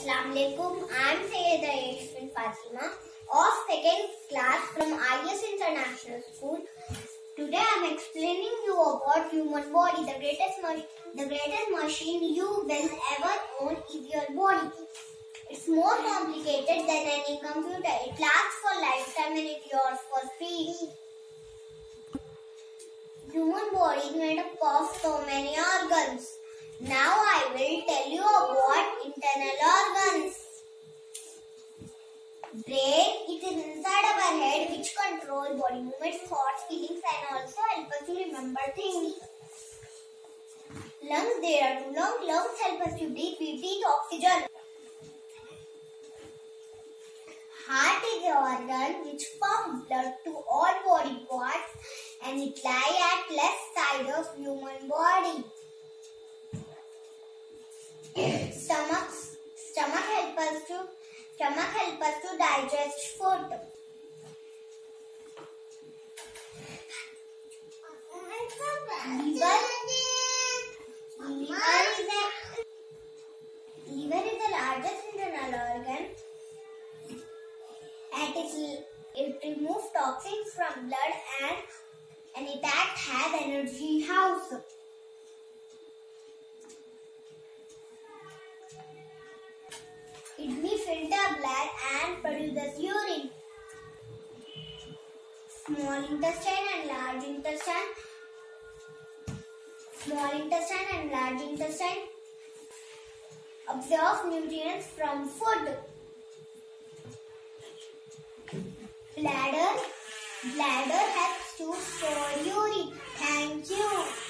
Assalamu alaikum. I am Yashfeen Fatima of 2nd class from IS International School. Today I am explaining you about human body. The greatest machine you will ever own is your body. It's more complicated than any computer. It lasts for lifetime and it's yours for free. Human body is made up of so many organs. Now I will tell you about internal organs. Brain, it is inside our head which controls body movements, thoughts, feelings and also help us to remember things. Lungs, there are two lungs. Lungs help us to breathe. We breathe oxygen. Heart is the organ which pumps blood to all body parts and it lies at left side of human body. Stomach help us to digest food. Liver is the largest internal organ. It removes toxins from blood and it acts as energy house. Kidney filter blood and produces urine. Small intestine and large intestine absorb nutrients from food. Bladder helps to store urine. Thank you.